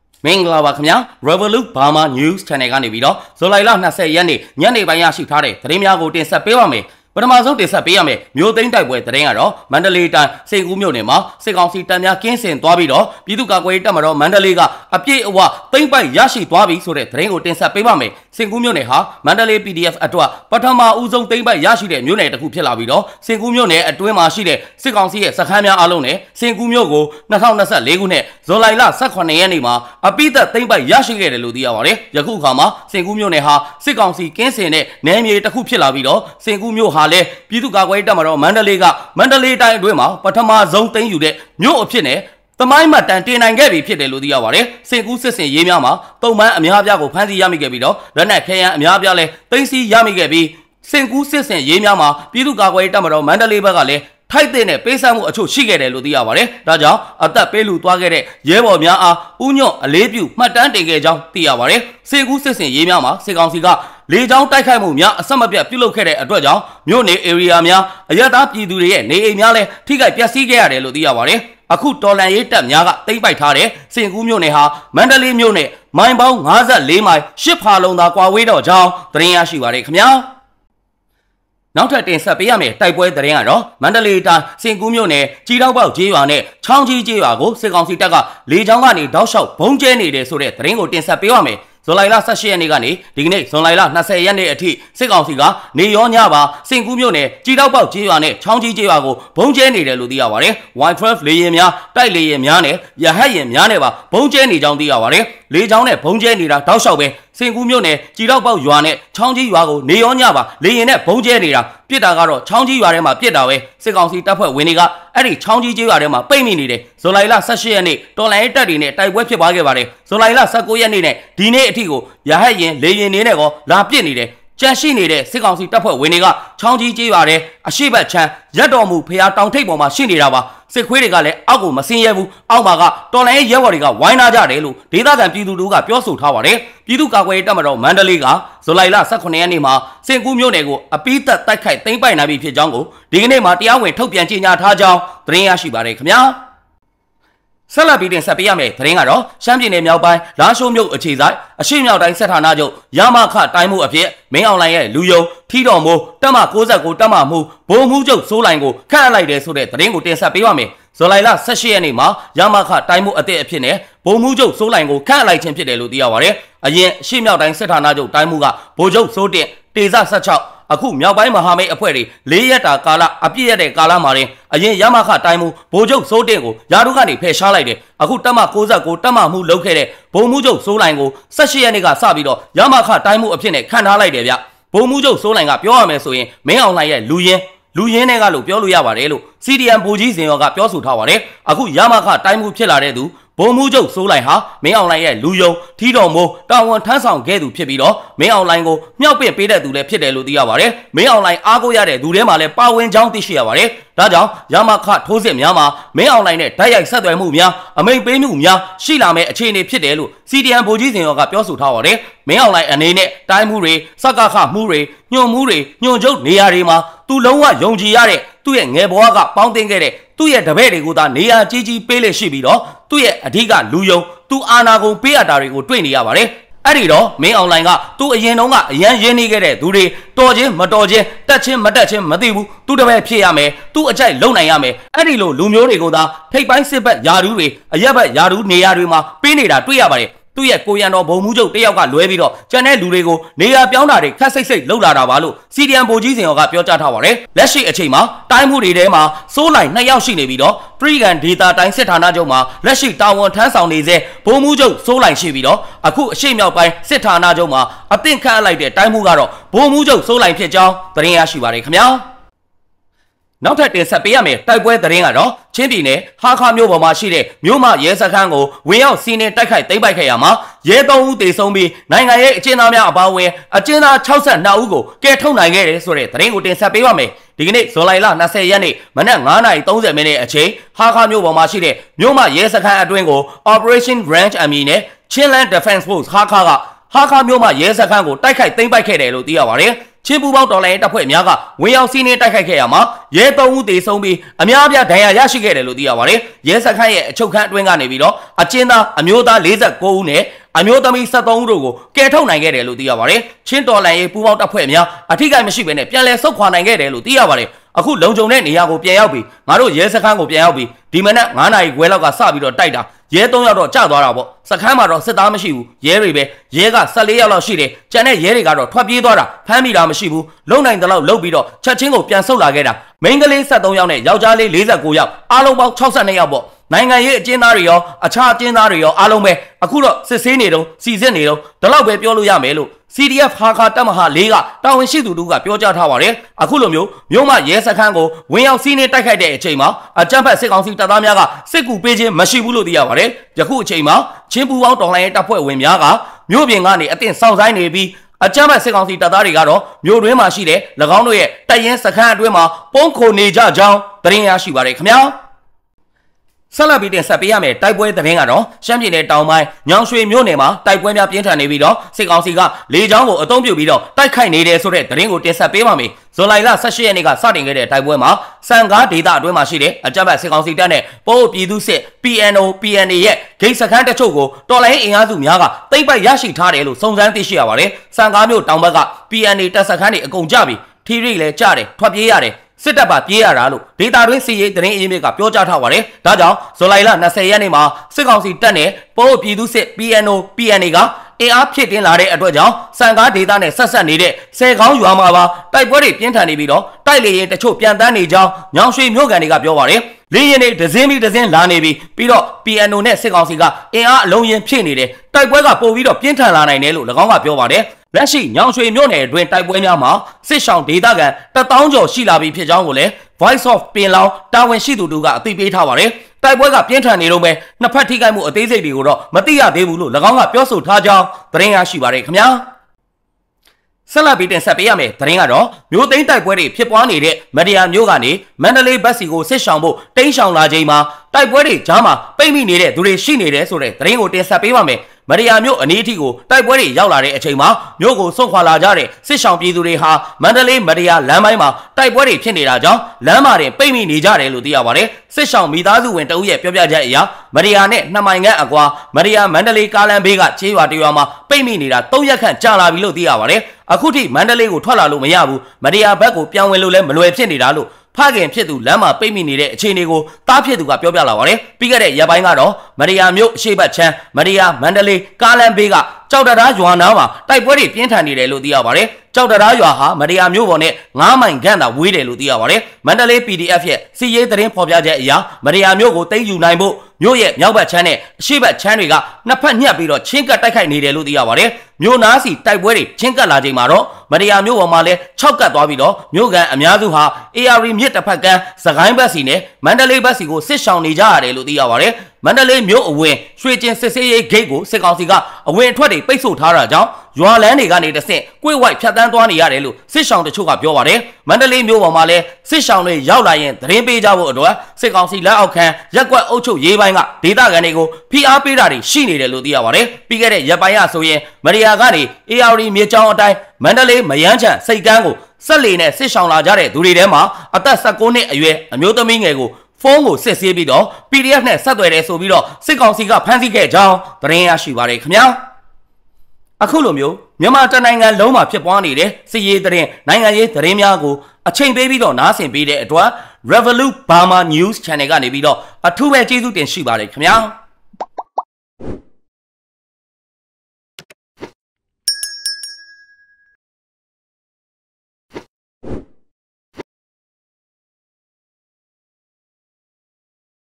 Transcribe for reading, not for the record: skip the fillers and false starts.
မင်္ဂလာပါခင်ဗျာ Revolut Burma News Channel ကနေပြီးတော့ဇူလိုင်လ20ရက်နေ့ညနေပိုင်းရရှိထားတဲ့သတင်းများကိုတင်ဆက်ပေးပါမယ်ပထမဆုံးတင်ဆက်ပေးရမယ်မြို့သိမ်းတိုက်ပွဲသတင်းကတော့မန္တလေးတိုင်းစိန်ကူးမြို့နယ်မှာစစ်ကောင်စီတပ်များကင်းစင်သွားပြီးတော့ပြည်သူ့ကာကွယ်ရေးတပ်မတော်မန္တလေးကအပြည့်အဝသိမ်းပိုက်ရရှိသွားပြီဆိုတဲ့သတင်းကိုတင်ဆက်ပေးပါမယ်စိန်ကူးမြို့နယ်ဟာမန္တလေး PDF အတွက်ပထမဦးဆုံးသိမ်းပိုက်ရရှိတဲ့မြို့နယ်တစ်ခုဖြစ်လာပြီးတော့စိန်ကူးမြို့နယ်အတွင်းမှာရှိတဲ့စစ်ကောင်စီရဲ့စခန်းများအလုံးနဲ့စိန်ကူးမြို့ကို2024ခုနှစ်ဇွန်လ18ရက်နေ့မှာအပိသက်သိမ်းပိုက်ရရှိခဲ့တယ်လို့သိရပါတယ်ယခုအခါမှာစိန်ကူးမြို့နယ်ဟာစစ်ကောင်စီကင်းစင်တဲ့နယ်မြေတစ်ခုဖြစ်လာပြီးတော့စိန်ကူးမြို့ဟာလည်းပြည်သူ့ကာကွယ်ရေးတပ်မတော်မန္တလေးတိုင်းအတွင်းမှာပထမဆုံးသိမ်းယူတဲ့မြို့အဖြစ်နဲ့သမိုင်းမှတ်တမ်းတင်နိုင်ခဲ့ပြီဖြစ်တယ်လို့သိရပါတယ်စင်ကူးစစ်စင်ရေးများမှာတုံ့ပန်းအများအပြားကိုဖမ်းဆီးရမိခဲ့ပြီးတော့လက်နက်ခဲယမ်းအများအပြားလည်းသိမ်းဆည်းရမိခဲ့ပြီးစင်ကူးစစ်စင်ရေးများမှာပြည်သူ့ကာကွယ်ရေးတပ်မတော်မန္တလေးဘက်ကလည်းထိုက်တဲ့နဲ့ပေးဆပ်မှုအချို့ရှိခဲ့တယ်လို့သိရပါတယ်။ဒါကြောင့်အသက်ပေးလူသွားခဲ့တဲ့ရဲဘော်များအားဥညွတ်အလေးပြုမှတ်တမ်းတင်ခဲ့ကြောင်းသိရပါတယ်။စေကူးစစ်စင်ရေးများမှာစစ်ကောင်စီကလေကြောင်းတိုက်ခိုက်မှုများအဆက်မပြတ်ပြုလုပ်ခဲ့တဲ့အတွက်ကြောင့်မြို့နေ area များအရသာပြည်သူတွေရဲ့နေအိမ်များလည်းထိခိုက်ပျက်စီးခဲ့ရတယ်လို့သိရပါတယ်။အခုတော်လန်ရေးတပ်များကတိမ့်ပိုက်ထားတဲ့စင်ကူးမြို့နယ်ဟာမန္တလေးမြို့နယ်မိုင်ပေါင်း54မိုင်10ဖာလုံသာကွာဝေးတော့ကြောင်းသတင်းရရှိပါတယ်ခင်ဗျာ။နောက်ထပ်တင်ဆက်ပေးရမယ့်တိုက်ပွဲသတင်းကတော့မန္တလေးတိုင်းစင်ကူးမြို့နယ်ကြီးတောက်ပေါက်ကျေးရွာနဲ့ချောင်းကြီးကျေးရွာကိုစစ်ကောင်စီတပ်ကလေကြောင်းကနေတောက်လျှောက်ဘုံကျဲနေတယ်ဆိုတဲ့သတင်းကိုတင်ဆက်ပေးရမယ်ဇူလိုင်လ18ရက်နေ့ကနေဒီကနေ့ဇွန်လ20ရက်နေ့အထိစစ်ကောင်စီကနေရောညပါစင်ကူးမြို့နယ်ကြီးတောက်ပေါက်ကျေးရွာနဲ့ချောင်းကြီးကျေးရွာကိုဘုံကျဲနေတယ်လို့သိရပါတယ်။ Y12 လေယာဉ်များတိုက်လေယာဉ်များနဲ့ရဟတ်ယာဉ်များနဲ့ပါဘုံကျဲနေကြောင်းသိရပါတယ်။လေကြောင်းနဲ့ဘုံကျဲနေတာတောက်လျှောက်ပဲစင်ကူးမြို့နယ်ကြီးတောက်ပေါက်ရွာနဲ့ချောင်းကြီးရွာကိုနေရောညပါလေယာဉ်နဲ့ဘုံကျဲနေတာပြစ်တာကတော့ချောင်းကြီးရွာထဲမှာပြစ်တာပဲစစ်ကောင်စီတပ်ဖွဲ့ဝင်တွေကအဲ့ဒီချောင်းကြီးကျေးရွာထဲမှာပိတ်မိနေတယ်ဇူလိုင်လ18ရက်နေ့တော်လိုင်းတပ်တွေနဲ့တိုက်ပွဲဖြစ်ပွားခဲ့ပါတယ်ဇူလိုင်လ19ရက်နေ့နဲ့ဒီနေ့အထိကိုရဟတ်ယာဉ်လေယာဉ်နေနဲ့ကောလာပစ်နေတယ်ကြန့်ရှိနေတဲ့စစ်ကောင်စီတပ်ဖွဲ့ဝင်တွေကချောင်းကြီးကျေးရွာထဲအရှိတ်ချမ်းရက်တော်မူဖျားတောင်ထိပ်ပေါ်မှာရှိနေတာပါစစ်ခွေးတွေကလည်းအောက်ကိုမဆင်းရဲဘူးအောက်မှာကတော်လိုင်းရဲဘော်တွေကဝိုင်းနာကြတယ်လို့ဒေသခံပြည်သူတို့ကပြောဆိုထားပါတယ်ပြည်သူ့ကာကွယ်ရေးတပ်မတော်မန္တလေးကဇူလိုင်လ18ရက်နေ့မှာစင်ကူးမြို့နယ်ကိုအပိသက်တိုက်ခိုက်သိမ်းပိုက်နိုင်ပြီဖြစ်ကြောင်းကိုဒီကနေ့မှာတရားဝင်ထုတ်ပြန်ကြေညာထားကြောင်းသတင်းရရှိပါတယ်ခင်ဗျာဆက်လက်ပြီးတင်ဆက်ပေးရမယ့်သတင်းကတော့ရှမ်းပြည်နယ်မြောက်ပိုင်းလာရှိုးမြို့အခြေစိုက်အရှိမြောက်တိုင်းစစ်ဌာနချုပ်ရမခတိုင်းမှုအဖြစ်မင်းအောင်လှိုင်ရဲ့လူယုံထီတော်မိုးတပ်မ69တပ်မမှုဘုံမှုချုပ်စိုးလိုင်ကိုခန့်အပ်လိုက်တယ်ဆိုတဲ့သတင်းကိုတင်ဆက်ပေးပါမယ်ဇူလိုင်လ18ရက်နေ့မှာရမခတိုင်းမှုအသစ်အဖြစ်နဲ့ဘုံမှုချုပ်စိုးလိုင်ကိုခန့်အပ်လိုက်ခြင်းဖြစ်တယ်လို့သိရပါတယ်အရင်အရှိမြောက်တိုင်းစစ်ဌာနချုပ်တိုင်းမှုကဗိုလ်ချုပ်စိုးတင်တေဇ16အခုမြောက်ပိုင်းမဟာမိတ်အဖွဲ့တွေ4ရက်တာကာလအပြည့်ရတဲ့ကာလမှာတင်အရင်ရမခတိုင်းမှုဗိုလ်ချုပ်စိုးတင်ကိုယာတို့ကနေဖယ်ရှားလိုက်တယ်အခုတပ်မ69တပ်မမှုလုပ်ခဲ့တဲ့ဘုံမှုချုပ်စိုးလိုင်ကို18ရက်နေ့ကစပြီးတော့ရမခတိုင်းမှုအဖြစ်နဲ့ခန့်ထားလိုက်တယ်ဗျဘုံမှုချုပ်စိုးလိုင်ကပြောရမယ်ဆိုရင်မင်းအောင်လှိုင်ရဲ့လူရင်းတွေကလို့ပြောလို့ရပါတယ်လို့ CDM ဗိုလ်ကြီးစင်ရောကပြောဆိုထားပါတယ်အခုရမခတိုင်းမှုဖြစ်လာတဲ့သူဘုံမှုချုပ်စိုးလိုင်ဟာမင်းအောင်လှိုင်ရဲ့လူယုံထီတော်မိုးတာဝန်ထမ်းဆောင်ခဲ့သူဖြစ်ပြီးတော့မင်းအောင်လှိုင်ကိုမြောက်ပင့်ပေးတဲ့သူလည်းဖြစ်တယ်လို့သိရပါတယ်မင်းအောင်လှိုင်အားကိုးရတဲ့သူထဲမှာလည်းပါဝင်ကြောင်းသိရှိရပါတယ်ဒါကြောင့်ရမခထိုးစစ်များမှာမင်းအောင်လှိုင်နဲ့ဓာတ်ရိုက်ဆက်သွယ်မှုများအမိန့်ပေးမှုများရှိလာမယ့်အခြေအနေဖြစ်တယ်လို့ CDM ဗိုလ်ကြီးစင်ရောကပြောဆိုထားပါတယ်မင်းအောင်လှိုင်အနေနဲ့တိုင်းမှုတွေစကခမှုတွေညွန့်မှုတွေညွန့်ချုပ်နေရာတွေမှာသူလုံးဝယုံကြည်ရတဲ့သူ့ရဲ့ငယ်ဘဝကပေါင်းတင်ခဲ့တဲ့သူ့ရဲ့တပည့်တွေကိုသာနေရာကြီးကြီးပေးလေရှိပြီးတော့သူ့ရဲ့အဓိကလူယုံသူအာနာကုန်ပေးအပ်တာတွေကိုတွေ့နေရပါတယ်အဲ့ဒီတော့မင်းအောင်လှိုင်ကသူ့အရင်တုန်းကအရန်ရင်းနေခဲ့တဲ့သူတွေတော်ချင်းမတော်ချင်းတက်ချင်းမတက်ချင်းမသိဘူးသူ့တပည့်ဖြစ်ရမယ်သူ့အကြိုက်လုံနိုင်ရမယ်အဲ့ဒီလိုလူမျိုးတွေကိုသာထိပ်ပိုင်းစစ်ဘက်ယာဒူးတွေအရက်ဘက်ယာဒူးနေရာတွေမှာပေးနေတာတွေ့ရပါတယ်သူ့ရဲ့ကိုရန်တော်ဘုံမှုချုပ်တယောက်ကလွဲပြီးတော့ကျန်တဲ့လူတွေကိုနေရာပြောင်းတာတွေခက်စိတ်လှုပ်လာတာပါလို့ CDM ဗိုလ်ကြီးစင်ရောကပြောကြားထားပါတယ်လက်ရှိအချိန်မှာတိုင်းမှုတွေထဲမှာစိုးလိုင်2ယောက်ရှိနေပြီးတော့ပရိကန်ဒေတာတိုင်းစစ်ဌာနချုပ်မှာလက်ရှိတာဝန်ထမ်းဆောင်နေစေဘုံမှုချုပ်စိုးလိုင်ရှိပြီးတော့အခုအရှိမြောက်ပိုင်းစစ်ဌာနချုပ်မှာအသင့်ခန့်အပ်လိုက်တဲ့တိုင်းမှုကတော့ဘုံမှုချုပ်စိုးလိုင်ဖြစ်ကြောင်းသတင်းရရှိပါတယ်ခင်ဗျာနောက်ထပ်တင်ဆက်ပေးရမယ့်တိုက်ပွဲသတင်းကတော့ချင်းပြည်နယ်ဟာခါမြို့ပေါ်မှာရှိတဲ့မြို့မရဲစခန်းကိုဝင်ရောက်စီးနင်းတိုက်ခိုက်သိမ်းပိုက်ခဲ့ရမှာရဲ3ဦးသေဆုံးပြီးနိုင်ငံရေးအကျဉ်းသားများအပါအဝင်အကျဉ်းသား62ဦးကိုကယ်ထုတ်နိုင်ခဲ့တယ်ဆိုတဲ့သတင်းကိုတင်ဆက်ပေးပါမယ်ဒီကနေ့ဇွန်လ20ရက်နေ့မနက်9:30မိနစ်အချိန်ဟာခါမြို့ပေါ်မှာရှိတဲ့မြို့မရဲစခန်းအတွင်းကို Operation Range အမည်နဲ့ Chinland Defense Force ဟာခါမြို့မှာရဲစခန်းကိုတိုက်ခိုက်သိမ်းပိုက်ခဲ့တယ်လို့သိရပါတယ်ချင်းပူပေါင်းတော်လိုင်းတပ်ဖွဲ့များကဝင်ရောက်စီးနင်းတိုက်ခိုက်ခဲ့ရမှာရဲ3ဦးသေဆုံးပြီးအများအပြားဒဏ်ရာရရှိခဲ့တယ်လို့သိရပါတယ်ရဲစခန်းရဲ့အချုပ်ခန်းအတွင်းကနေပြီးတော့အကျဉ်းသားအမျိုးသား49ဦးနဲ့အမျိုးသမီး73ဦးတို့ကိုကယ်ထုတ်နိုင်ခဲ့တယ်လို့သိရပါတယ်ချင်းတော်လိုင်းရဲ့ပူပေါင်းတပ်ဖွဲ့များအထိကိမရှိဘဲနဲ့ပြန်လည်ဆုတ်ခွာနိုင်ခဲ့တယ်လို့သိရပါတယ်အခုလုံခြုံတဲ့နေရာကိုပြန်ရောက်ပြီးငါတို့ရဲစခန်းကိုပြန်ရောက်ပြီးဒီမနက်9နာရီခွဲလောက်ကစပြီးတော့တိုက်တာရဲ3ယောက်တော့ကြာသွားတာပေါ့စခန်းမှာတော့စစ်သားမရှိဘူးရဲတွေပဲရဲက14ယောက်လောက်ရှိတယ်ကျန်တဲ့ရဲတွေကတော့ထွက်ပြေးသွားတာဖမ်းမိတာမရှိဘူးလုံနိုင်တဲ့လောက်လှုပ်ပြီးတော့ချက်ချင်းကိုပြန်ဆုတ်လာခဲ့တာမိန်းကလေး73ယောက်နဲ့ယောက်ျားလေး49ယောက်အားလုံးပေါင်း62ယောက်ပေါ့နိုင်ငံရေးအကျဉ်းသားတွေရောအခြားအကျဉ်းသားတွေရောအားလုံးပဲအခုတော့စစ်ဆေးနေတော့စီစစ်နေတော့ဒီလောက်ပဲပြောလို့ရမယ်လို့ CDF ဟာခါတပ်မဟာ၄ကတာဝန်ရှိသူတို့ကပြောကြားထားပါတယ်အခုလိုမျိုးမရဲစခန်းကိုဝင်ရောက်စီးနှင်းတိုက်ခိုက်တဲ့အချိန်မှာအကြမ်းဖက်စစ်ကောင်စီတပ်သားများကစစ်ကူပေးခြင်းမရှိဘူးလို့သိရပါတယ်ယခုအချိန်မှာချင်းပူပေါင်းတော်လှန်ရေးတပ်ဖွဲ့ဝင်များကမြို့ပြင်ကနေအသင့်စောင့်ဆိုင်နေပြီးအကြမ်းဖက်စစ်ကောင်စီတပ်သားတွေကတော့မြို့တွင်းမှာရှိတဲ့၎င်းတို့ရဲ့တပ်ရင်းစခန်းအတွင်းမှာပုံခိုနေကြကြောင်းသတင်းရရှိပါတယ်ခင်ဗျာဆက်လက်ပြီးတင်ဆက်ပေးရမယ်တိုက်ပွဲသတင်းကတော့ရှမ်းပြည်နယ်တောင်ပိုင်းညောင်ရွှေမြို့နယ်မှာတိုက်ပွဲများပြင်းထန်နေပြီးတော့စစ်ကောင်စီကလေကြောင်းကိုအုံပြုပြီးတော့တိုက်ခိုက်နေတယ်ဆိုတဲ့သတင်းကိုတင်ဆက်ပေးပါမယ်ဇွန်လ18ရက်နေ့ကစတင်ခဲ့တဲ့တိုက်ပွဲမှာစံကားဒေသအတွင်းမှာရှိတဲ့အကြမ်းဖက်စစ်ကောင်စီတပ်နဲ့ပို့ပြည်သူစစ် PNA ရဲ့ဂိတ်စခန်းတချို့ကိုတော်လိုင်းအင်အားစုများကသိမ်းပိုက်ရရှိထားတယ်လို့စုံစမ်းသိရှိရပါတယ်စံကားမြို့တောင်ဘက်က PNA တပ်စခန်းတွေအကုန်ကြပြီထီရိလည်းကြတယ်ထွက်ပြေးရတယ်စစ်တပ်ပါပြေးရတာလို့ဒေတာတွင်းစီရေးသတင်းအရင်းမြစ်ကပြောကြားထားပါတယ်။ဒါကြောင့်ဇူလိုင်လ20ရက်နေ့မှာစစ်ကောင်စီတပ်နဲ့ပို့ပြည်သူစစ် PNA ကအင်အားဖြည့်တင်းလာတဲ့အတွက်ကြောင့်စံကားဒေတာနဲ့ဆက်ဆက်နေတဲ့ဆယ်ကောင်းရွာမှာပါတိုက်ပွဲတွေပြင်းထန်နေပြီးတော့တိုက်လေရင်တချို့ပြန်တန်းနေကြောင်းညောင်ရွှေမြို့ကန်တွေကပြောပါတယ်။လေရင်တွေဒဇင်းလာနေပြီးတော့ PNO နဲ့စစ်ကောင်စီကအင်အားအလုံးရင်ဖြည့်နေတယ်တိုက်ပွဲကပို့ပြီးတော့ပြင်းထန်လာနိုင်တယ်လို့၎င်းကပြောပါတယ်။လက်ရှိညောင်ရွှေမြို့နယ်အတွင်းတိုက်ပွဲများမှာစစ်ဆောင်ဒေသခံ1000ကျော်ရှိလာပြီဖြစ်ကြောင်းကိုလည်း Voice of ပင်လောင်တာဝန်ရှိသူတို့ကအသိပေးထားပါတယ်။တိုက်ပွဲကပြင်းထန်နေတော့ပဲနှစ်ဖက်ထိခိုက်မှုအသေးစိတ်တွေကိုတော့မသိရသေးဘူးလို့၎င်းကပြောဆိုထားကြောင်းသတင်းရရှိပါတယ်ခင်ဗျာ။ဆက်လက်ပြီးတင်ဆက်ပေးရမယ်သတင်းကတော့မြို့သိမ်းတိုက်ပွဲတွေဖြစ်ပွားနေတဲ့မဒီယာမြို့ကနေမန္တလေးဘက်စီကိုစစ်ဆောင်ဖို့တိမ်းရှောင်လာချိန်မှာတိုက်ပွဲတွေကြားမှာပိတ်မိနေတဲ့သူတွေရှိနေတယ်ဆိုတဲ့သတင်းကိုတင်ဆက်ပေးပါမယ်မရီယာမြို့အနီးအထိကိုတိုက်ပွဲတွေရောက်လာတဲ့အချိန်မှာမြို့ကိုစွန့်ခွာလာကြတဲ့စစ်ဆောင်ပြည်သူတွေဟာမန္တလေးမရီယာလမ်းပိုင်းမှာတိုက်ပွဲတွေဖြစ်နေတာကြောင့်လမ်းမှာတင်ပိတ်မိနေကြတယ်လို့သိရပါတယ်စစ်ဆောင်မိသားစုဝင်တအုပ်ရဲ့ပြောပြချက်အရမရီယာနဲ့2မိုင်ခန့်အကွာမရီယာမန္တလေးကားလမ်းဘေးကခြေရွာတရွာမှာပိတ်မိနေတာ3ရက်ခန့်ကြာလာပြီလို့သိရပါတယ်အခုထိမန္တလေးကိုထွက်လာလို့မရဘူးမရီယာဘက်ကိုပြောင်းဝင်လို့လည်းမလွယ်ဖြစ်နေတာလို့ဖခင်ဖြစ်သူလမ်းမှာပိတ်မိနေတဲ့အခြေအနေကိုတားဖြစ်သူကပြောပြလာပါတယ်ပြီးခဲ့တဲ့ရက်ပိုင်းကတော့မရီယာမြို့အရှေ့ဘက်ချမ်းမရီယာမန္တလေးကားလမ်းဘေးကကြောက်တရားရွာနားမှာတိုက်ပွဲတွေပြင်းထန်နေတယ်လို့သိရပါတယ်ကြောက်တရားရွာဟာမရီယာမြို့ပေါ်နဲ့9မိုင်ခန့်သာဝေးတယ်လို့သိရပါတယ်မန္တလေး PDF ရဲ့စီရေးသတင်းဖော်ပြချက်အရမရီယာမြို့ကိုသိမ်းယူနိုင်ဖို့မြို့ရဲ့မြောက်ဘက်ချမ်းနဲ့အရှေ့ဘက်ချမ်းတွေကနှစ်ဖက်ညှပ်ပြီးတော့ချင်းကပ်တိုက်ခိုက်နေတယ်လို့သိရပါတယ်မြို့နားစီတိုက်ပွဲတွေချင်းကပ်လာချိန်မှာတော့မရီယာမြို့ပေါ်မှာလည်း6ကပ်သွားပြီးတော့မြို့ကန်အများစုဟာ AR မြစ်တစ်ဖက်ကမ်းစကိုင်းဘက်စီနဲ့မန္တလေးဘက်စီကိုစစ်ရှောင်နေကြရတယ်လို့သိရပါတယ်မန္တလေးမြို့အဝင်ရွှေကျင်စစ်ဆေးရေးဂိတ်ကိုစစ်ကောင်စီကအဝင်အထွက်တွေပိတ်ဆို့ထားတာကြောင့်ရွာလန်းတွေကနေတဆင့်ကွေ့ဝိုက်ဖြတ်တန်းသွားနေရတယ်လို့စစ်ရှောင်တချို့ကပြောပါတယ်မန္တလေးမြို့ပေါ်မှာလည်းစစ်ရှောင်တွေရောက်လာရင်သတင်းပေးကြဖို့အတွက်စစ်ကောင်စီလက်အောက်ခံရက်ကွက်အုပ်ချုပ်ရေးပိုင်းကဒေသခံတွေကိုဖိအားပေးတာတွေရှိနေတယ်လို့သိရပါတယ်ပြီးခဲ့တဲ့ရက်ပိုင်းကဆိုရင်မရီယာကနေ AR မြေကြောင်းအတိုင်းမန္တလေးမယန်းချံစိတ်ကမ်းကိုဆက်လီနဲ့စစ်ရှောင်လာကြတဲ့သူတွေထဲမှာအသက်19နှစ်အရွယ်အမျိုးသမီးငယ်ကိုဖုန်းကိုစစ်ဆေးပြီးတော့ PDF နဲ့ဆက်သွယ်တယ်ဆိုပြီးတော့စစ်ကောင်စီကဖမ်းဆီးခဲ့ကြောင်းသတင်းရရှိပါတယ်ခင်ဗျာအခုလိုမျိုးမြန်မာတနိုင်ငံလုံးမှာဖြစ်ပွားနေတဲ့စစ်ရေးသတင်းနိုင်ငံရေးသတင်းများကိုအချိန်ပေးပြီးတော့နားဆင်ပေးတဲ့အတွက် Revolut Burma News Channel ကနေပြီးတော့အထူးပဲကျေးဇူးတင်ရှိပါတယ်ခင်ဗျာ